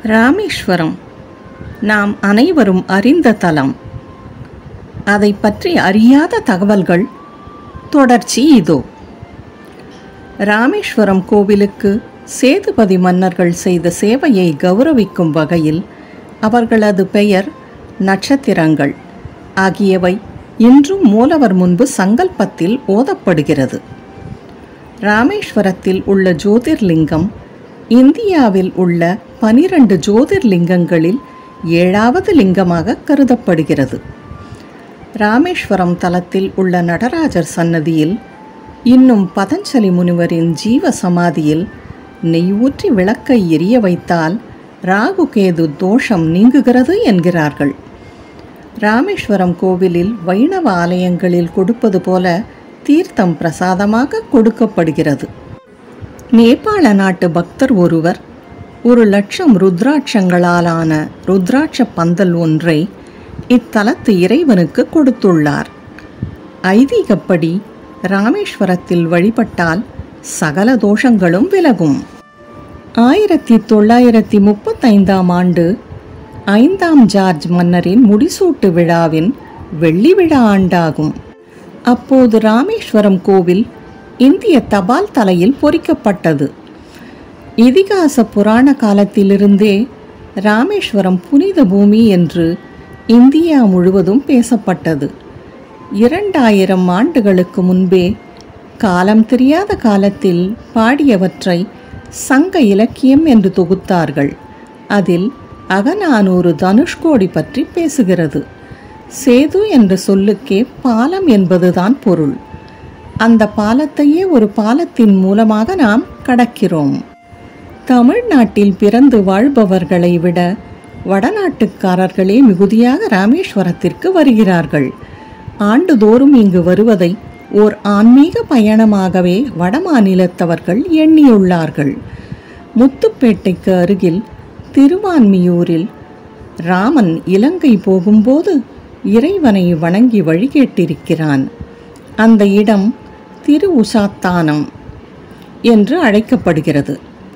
ராமேஸ்வரம் நாம் அனைவரும் அறிந்த தலம். அதை பற்றி அறியாத தகவல்கள் தொடர்ச்சி இதோ. ராமேஸ்வரம் கோவிலுக்கு சேதுபதி மன்னர்கள் செய்த சேவையை கௌரவிக்கும் வகையில் அவர்களது பெயர், நட்சத்திரங்கள் ஆகியவை இன்றும் மூலவர் முன்பு சங்கல்பத்தில் ஓதப்படுகிறது. ராமேஸ்வரத்தில் உள்ள ஜோதிர்லிங்கம் இந்தியாவில் உள்ள 12 ஜோதிர்லிங்கங்களில் 7வது லிங்கமாக கருதப்படுகிறது. ராமேஸ்வரம் தலத்தில் உள்ள நடராஜர் சன்னதியில் இன்னும் பதஞ்சலி முனிவரின் ஜீவ சமாதியில் நெய் ஊற்றி விளக்கை எரிய வைத்தால் ராகு கேது தோஷம் நீங்குகிறது என்கிறார்கள். ராமேஸ்வரம் கோவிலில் வைணவ ஆலயங்களில் கொடுப்பது போல தீர்த்தம் பிரசாதமாக கொடுக்கப்படுகிறது. நேபாள நாட்டு பக்தர் ஒருவர் 1,00,000 ருத்ராட்சங்களாலான ருத்ராட்ச பந்தல் ஒன்றை இத்தலத்து இறைவனுக்கு கொடுத்துள்ளார். ஐதீகப்படி ராமேஸ்வரத்தில் வழிபட்டால் சகல தோஷங்களும் விலகும். 1935ஆம் ஆண்டு 5ஆம் ஜார்ஜ் மன்னரின் முடிசூட்டு விழாவின் வெள்ளி விழா ஆண்டாகும். அப்போது ராமேஸ்வரம் கோவில் இந்திய தபால் தலையில் பொறிக்கப்பட்டது. இதிகாச புராண காலத்திலிருந்தே ராமேஸ்வரம் புனித பூமி என்று இந்தியா முழுவதும் பேசப்பட்டது. 2000 ஆண்டுகளுக்கு முன்பே காலம் தெரியாத காலத்தில் பாடியவற்றை சங்க இலக்கியம் என்று தொகுத்தார்கள். அதில் அகநானூறு தனுஷ்கோடி பற்றி பேசுகிறது. சேது என்ற சொல்லுக்கே பாலம் என்பதுதான் பொருள். அந்த பாலத்தையே ஒரு பாலத்தின் மூலமாக நாம் கடக்கிறோம். தமிழ்நாட்டில் பிறந்து வாழ்பவர்களை விட வடநாட்டுக்காரர்களே மிகுதியாக ராமேஸ்வரத்திற்கு வருகிறார்கள். ஆண்டுதோறும் இங்கு வருவதை ஓர் ஆன்மீக பயணமாகவே வடமாநிலத்தவர்கள் எண்ணியுள்ளார்கள். முத்துப்பேட்டைக்கு அருகில் திருவான்மியூரில் ராமன் இலங்கை போகும்போது இறைவனை வணங்கி வழிகேட்டிருக்கிறான். அந்த இடம் திரு உசாத்தானம் என்று அழைக்கப்படுகிறது.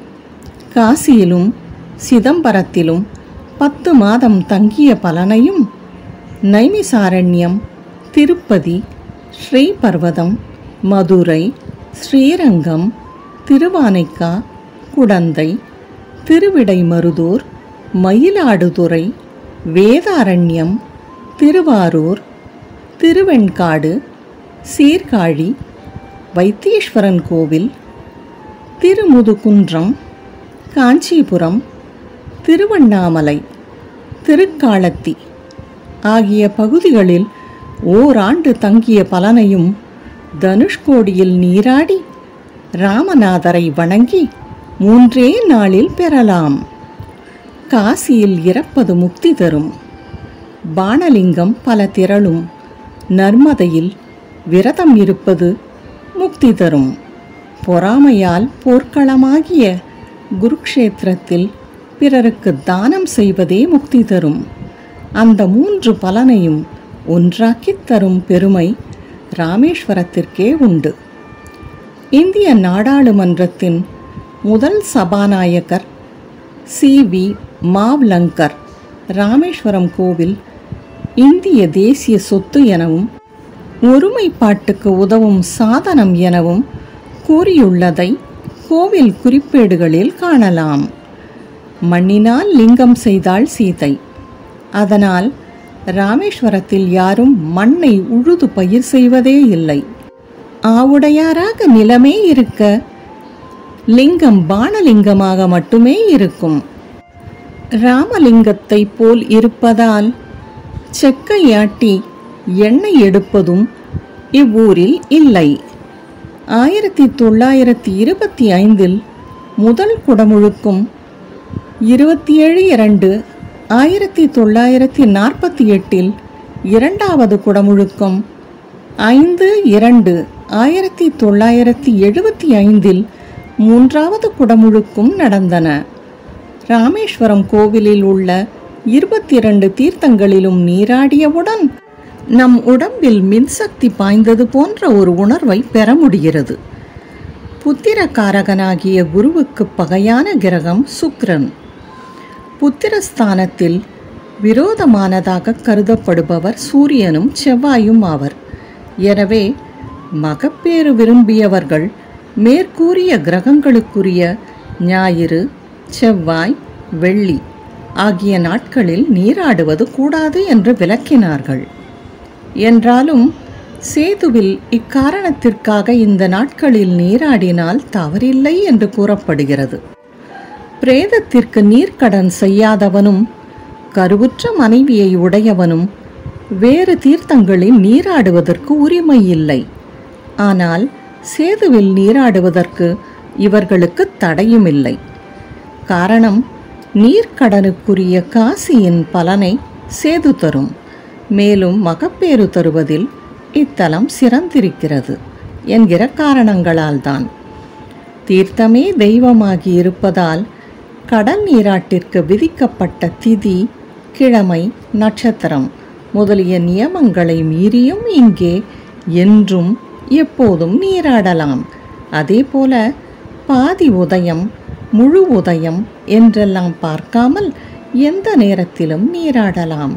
காசியிலும் சிதம்பரத்திலும் 10 மாதம் தங்கிய பலனையும் நைமிசாரண்யம், திருப்பதி, ஸ்ரீபர்வதம், மதுரை, ஸ்ரீரங்கம், திருவானைக்கா, குடந்தை, திருவிடைமருதூர், மயிலாடுதுறை, வேதாரண்யம், திருவாரூர், திருவெண்காடு, சீர்காழி, வைத்தீஸ்வரன் கோவில், திருமுதுகுன்றம், காஞ்சிபுரம், திருவண்ணாமலை, திருக்காலத்தி ஆகிய பகுதிகளில் ஓராண்டு தங்கிய பலனையும் தனுஷ்கோடியில் நீராடி ராமநாதரை வணங்கி 3 நாளில் பெறலாம். காசியில் இறப்பது முக்தி தரும். பானலிங்கம் பல திரளும். நர்மதையில் விரதம் இருப்பது முக்தி தரும். பொறாமையால் போர்க்களமாகிய குருக்ஷேத்திரத்தில் பிறருக்கு தானம் செய்வதே முக்தி தரும். அந்த 3 பலனையும் ஒன்றாக்கித் தரும் பெருமை ராமேஸ்வரத்திற்கே உண்டு. இந்திய நாடாளுமன்றத்தின் முதல் சபாநாயகர் CV மாவ்லங்கர் ராமேஸ்வரம் கோவில் இந்திய தேசிய சொத்து எனவும் ஒருமைப்பாட்டுக்கு உதவும் சாதனம் எனவும் கூறியுள்ளதை கோவில் குறிப்பேடுகளில் காணலாம். மண்ணினால் லிங்கம் செய்தாள் சீதை. அதனால் ராமேஸ்வரத்தில் யாரும் மண்ணை உழுது பயிர் செய்வதே இல்லை. ஆவுடையாராக நிலமே இருக்க லிங்கம் பானலிங்கமாக மட்டுமே இருக்கும். ராமலிங்கத்தை போல் இருப்பதால் செக்கையாட்டி எண்ணெய் எடுப்பதும் இவ்வூரில் இல்லை. 1925இல் முதல் குடமுழுக்கும், 27/2/1948இல் 2வது குடமுழுக்கும், 5/2/1975இல் 3வது குடமுழுக்கும் நடந்தன. ராமேஸ்வரம் கோவிலில் உள்ள 22 தீர்த்தங்களிலும் நீராடியவுடன் நம் உடம்பில் மின்சக்தி பாய்ந்தது போன்ற ஒரு உணர்வை பெற முடிகிறது. புத்திரக்காரகனாகிய குருவுக்கு பகையான கிரகம் சுக்கிரன். புத்திரஸ்தானத்தில் விரோதமானதாக கருதப்படுபவர் சூரியனும் செவ்வாயும் ஆவர். எனவே மகப்பேறு விரும்பியவர்கள் மேற்கூறிய கிரகங்களுக்குரிய ஞாயிறு, செவ்வாய், வெள்ளி ஆகிய நாட்களில் நீராடுவது கூடாது என்று விளக்கினார்கள். என்றாலும் சேதுவில் இக்காரணத்திற்காக இந்த நாட்களில் நீராடினால் தவறில்லை என்று கூறப்படுகிறது. பிரேதத்திற்கு நீர்க்கடன் செய்யாதவனும் கருவுற்ற மனைவியை உடையவனும் வேறு தீர்த்தங்களில் நீராடுவதற்கு உரிமை இல்லை. ஆனால் சேதுவில் நீராடுவதற்கு இவர்களுக்கு தடையும் இல்லை. காரணம், நீர்க்கடனுக்குரிய காசியின் பலனை சேது தரும். மேலும் மகப்பேறு தருவதில் இத்தலம் சிறந்திருக்கிறது என்கிற காரணங்களால்தான். தீர்த்தமே தெய்வமாகி இருப்பதால் கடல் நீராட்டிற்கு விதிக்கப்பட்ட திதி, கிழமை, நட்சத்திரம் முதலிய நியமங்களை மீறியும் இங்கே என்றும் எப்போதும் நீராடலாம். அதேபோல பாதி உதயம், முழு உதயம் என்றெல்லாம் பார்க்காமல் எந்த நேரத்திலும் நீராடலாம்.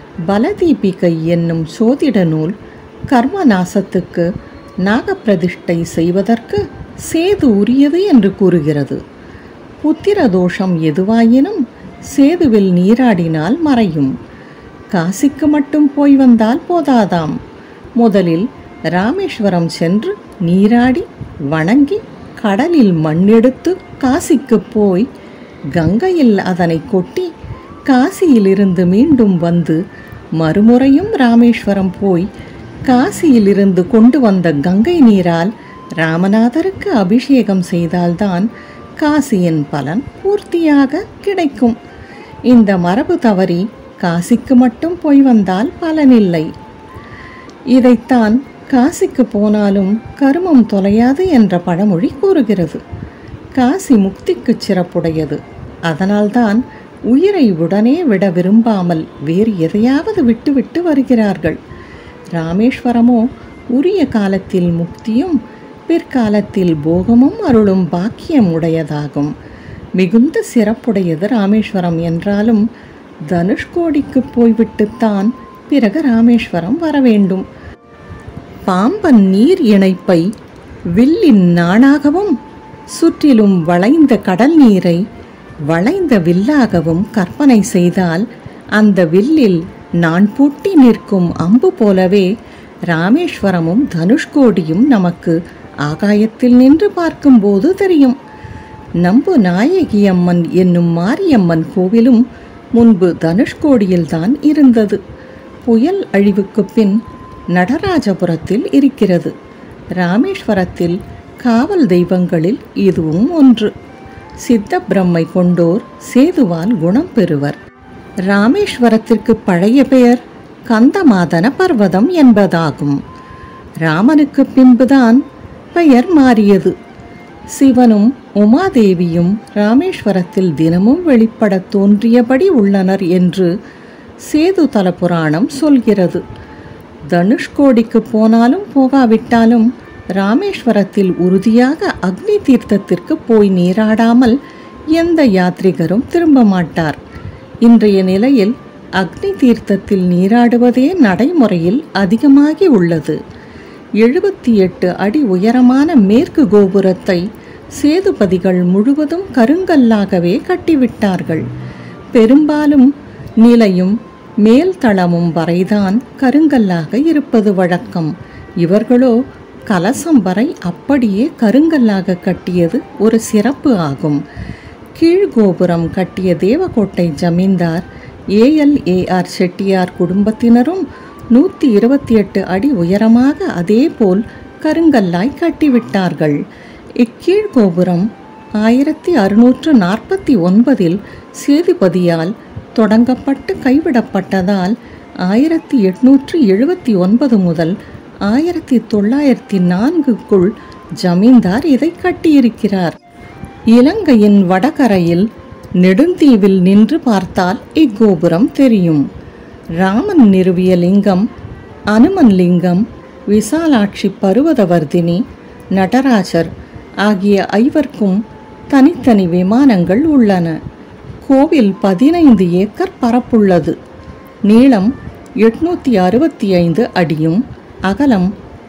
பலதீபிகை என்னும் சோதிட நூல் கர்ம நாசத்துக்கு நாகப்பிரதிஷ்டை செய்வதற்கு சேது உரியது என்று கூறுகிறது. புத்திர தோஷம் எதுவாயினும் சேதுவில் நீராடினால் மறையும். காசிக்கு மட்டும் போய் வந்தால் போதாதாம். முதலில் ராமேஸ்வரம் சென்று நீராடி வணங்கி கடலில் மண்ணெடுத்து காசிக்கு போய் கங்கையில் அதனை கொட்டி காசியிலிருந்து மீண்டும் வந்து மறுமுறையும் ராமேஸ்வரம் போய் காசியிலிருந்து கொண்டு வந்த கங்கை நீரால் ராமநாதருக்கு அபிஷேகம் செய்தால்தான் காசியின் பலன் பூர்த்தியாக கிடைக்கும். இந்த மரபு தவறி காசிக்கு மட்டும் போய் வந்தால் பலனில்லை. இதைத்தான் காசிக்கு போனாலும் கருமம் தொலையாது என்ற பழமொழி கூறுகிறது. காசி முக்திக்கு சிறப்புடையது. அதனால்தான் உயிரை உடனே விட விரும்பாமல் வேறு எதையாவது விட்டுவிட்டு வருகிறார்கள். ராமேஸ்வரமோ உரிய காலத்தில் முக்தியும் பிற்காலத்தில் போகமும் அருளும் பாக்கியம் உடையதாகும். மிகுந்த சிறப்புடையது ராமேஸ்வரம் என்றாலும் தனுஷ்கோடிக்கு போய்விட்டுத்தான் பிறகு ராமேஸ்வரம் வர வேண்டும். பாம்பன் நீர் இணைப்பை வில்லின் நாணாகவும் சுற்றிலும் வளைந்த கடல் நீரை வளைந்த வில்லாகவும் கற்பனை செய்தால் அந்த வில்லில் நான் பூட்டி நிற்கும் அம்பு போலவே ராமேஸ்வரமும் தனுஷ்கோடியும் நமக்கு ஆகாயத்தில் நின்று பார்க்கும்போது தெரியும். நம்பு நாயகி அம்மன் என்னும் மாரியம்மன் கோவிலும் முன்பு தனுஷ்கோடியில்தான் இருந்தது. புயல் அழிவுக்கு பின் நடராஜபுரத்தில் இருக்கிறது. ராமேஸ்வரத்தில் காவல் தெய்வங்களில் இதுவும் ஒன்று. சித்த பிரம்மை கொண்டோர் சேதுவால் குணம் பெறுவர். ராமேஸ்வரத்திற்கு பழைய பெயர் கந்தமாதன பர்வதம் என்பதாகும். ராமனுக்கு பின்புதான் பெயர் மாறியது. சிவனும் உமாதேவியும் ராமேஸ்வரத்தில் தினமும் வெளிப்பட தோன்றியபடி உள்ளனர் என்று சேது தல புராணம் சொல்கிறது. தனுஷ்கோடிக்கு போனாலும் போகாவிட்டாலும் ராமேஸ்வரத்தில் உறுதியாக அக்னி தீர்த்தத்திற்கு போய் நீராடாமல் எந்த யாத்ரிகரும் திரும்ப மாட்டார். இன்றைய நிலையில் அக்னி தீர்த்தத்தில் நீராடுவதே நடைமுறையில் அதிகமாகி உள்ளது. 78 அடி உயரமான மேற்கு கோபுரத்தை சேதுபதிகள் முழுவதும் கருங்கல்லாகவே கட்டிவிட்டார்கள். பெரும்பாலும் நிலையும் மேல்தளமும் வரைதான் கருங்கல்லாக இருப்பது வழக்கம். இவர்களோ கலசம் வரை அப்படியே கருங்கல்லாக கட்டியது ஒரு சிறப்பு ஆகும். கீழ்கோபுரம் கட்டிய தேவக்கோட்டை ஜமீன்தார் ALAR செட்டியார் குடும்பத்தினரும் 128 அடி உயரமாக அதேபோல் கருங்கல்லாய் கட்டிவிட்டார்கள். இக்கீழ்கோபுரம் 1649 சேதுபதியால் தொடங்கப்பட்டு கைவிடப்பட்டதால் 1879 முதல் 1904க்குள் ஜமீன்தார் இதை கட்டியிருக்கிறார். இலங்கையின் வடகரையில் நெடுந்தீவில் நின்று பார்த்தால் இக்கோபுரம் தெரியும். ராமன் நிறுவிய லிங்கம், அனுமன் லிங்கம், விசாலாட்சி பருவதவர்தினி, நடராஜர் ஆகிய 5வர்க்கும் தனித்தனி விமானங்கள் உள்ளன. கோவில் 15 ஏக்கர் பரப்புள்ளது. நீளம் 865 அடியும் அகலம்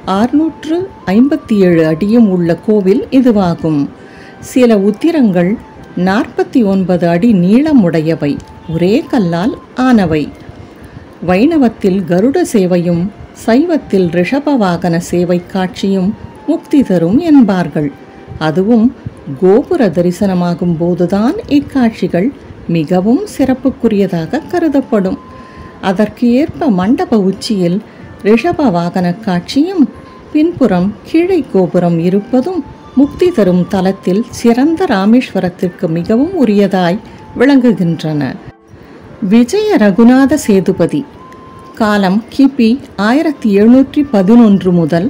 657 அடியும் உள்ள கோவில் இதுவாகும். சில உத்திரங்கள் 49 அடி நீளமுடையவை, ஒரே கல்லால் ஆனவை. வைணவத்தில் கருட சேவையும் சைவத்தில் ரிஷப வாகன சேவை காட்சியும் முக்தி தரும் என்பார்கள். அதுவும் கோபுர தரிசனமாகும் போதுதான் இக்காட்சிகள் மிகவும் சிறப்புக்குரியதாக கருதப்படும். அதற்கு ஏற்ப மண்டப உச்சியில் ரிஷப வாகன காட்சியும் பின்புறம் கீழே கோபுரம் இருப்பதும் முக்தி தரும் தலத்தில் சிறந்த ராமேஸ்வரத்திற்கு மிகவும் உரியதாய் விளங்குகின்றன. விஜய ரகுநாத சேதுபதி காலம் கிபி 1711 முதல்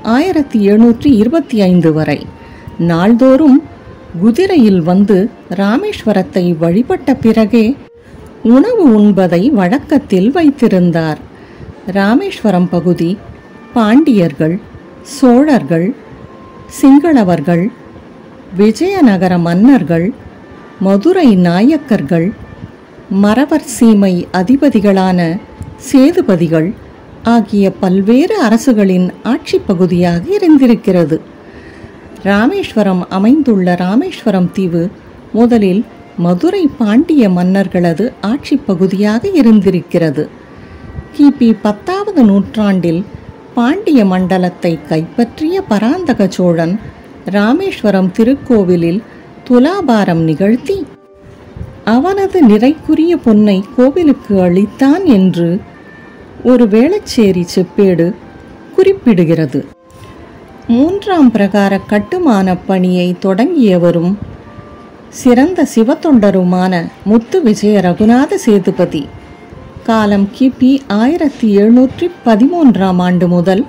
1725 வரை. நாள்தோறும் குதிரையில் வந்து ராமேஸ்வரத்தை வழிபட்ட பிறகே உணவு உண்பதை வழக்கத்தில் வைத்திருந்தார். ராமேஸ்வரம் பகுதி பாண்டியர்கள், சோழர்கள், சிங்களவர்கள், விஜயநகர மன்னர்கள், மதுரை நாயக்கர்கள், மறவர் சீமை அதிபதிகளான சேதுபதிகள் ஆகிய பல்வேறு அரசுகளின் ஆட்சி பகுதியாக இருந்திருக்கிறது. ராமேஸ்வரம் அமைந்துள்ள ராமேஸ்வரம் தீவு முதலில் மதுரை பாண்டிய மன்னர்களது ஆட்சி பகுதியாக இருந்திருக்கிறது. கிபி 10வது நூற்றாண்டில் பாண்டிய மண்டலத்தை கைப்பற்றிய பராந்தக சோழன் ராமேஸ்வரம் திருக்கோவிலில் துலாபாரம் நிகழ்த்தி அவனது நிறைக்குரிய பொன்னை கோவிலுக்கு அளித்தான் என்று ஒரு வேளச்சேரி செப்பேடு குறிப்பிடுகிறது. 3ஆம் பிரகார கட்டுமான பணியை தொடங்கியவரும் சிறந்த சிவத்தொண்டருமான முத்து விஜய ரகுநாத சேதுபதி காலம் கிபி 1713ஆம் ஆண்டு முதல்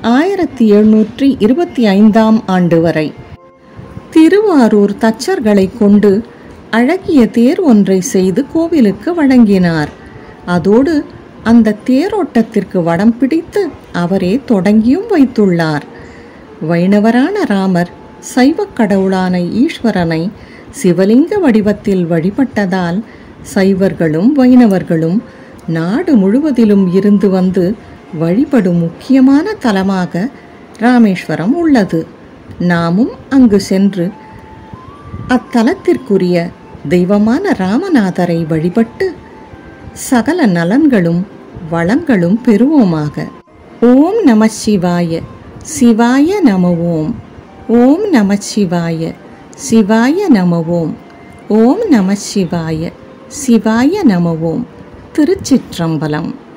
1725ஆம் ஆண்டு வரை. திருவாரூர் தச்சர்களை கொண்டு அழகிய தேர் ஒன்றை செய்து கோவிலுக்கு வழங்கினார். அதோடு அந்த தேரோட்டத்திற்கு வடம் பிடித்து அவரே தொடங்கியும் வைத்துள்ளார். வைணவரான ராமர் சைவக் கடவுளான ஈஸ்வரனை சிவலிங்க வடிவத்தில் வழிபட்டதால் சைவர்களும் வைணவர்களும் நாடு முழுவதிலும் இருந்து வந்து வழிபடும் முக்கியமான தலமாக ராமேஸ்வரம் உள்ளது. நாமும் அங்கு சென்று அத்தலத்திற்குரிய தெய்வமான ராமநாதரை வழிபட்டு சகல நலன்களும் வளங்களும் பெறுவோமாக. ஓம் நம சிவாய. சிவாய நம ஓம். ஓம் நம சிவாய. சிவாய நம ஓம். ஓம் நம சிவாய. சிவாய நம ஓம். திருச்சிற்றம்பலம்.